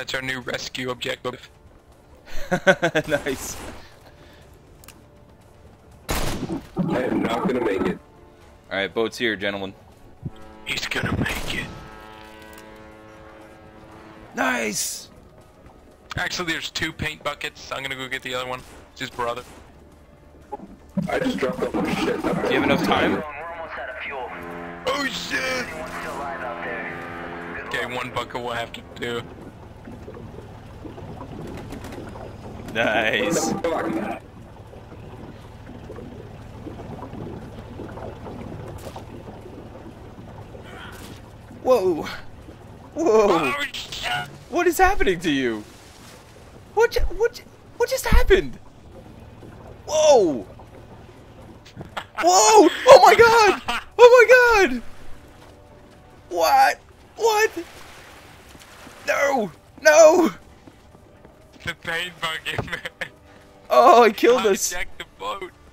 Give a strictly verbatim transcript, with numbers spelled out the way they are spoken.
That's our new rescue objective. Nice. I am not gonna make it. Alright, boat's here, gentlemen. He's gonna make it. Nice! Actually, there's two paint buckets. I'm gonna go get the other one. It's his brother. I just dropped off my shit. Do you have enough time? We're almost out of fuel. Oh shit! Anyone's still alive out there? Good Okay, luck. one bucket we'll have to do. Nice. Fuck. Whoa! Whoa! Oh shit! What is happening to you? What? Ju what? Ju what just happened? Whoa! Whoa! Oh my god! Oh my god! What? What? No! No! The paint bucket, man. Oh, I killed us. Hijacked the boat.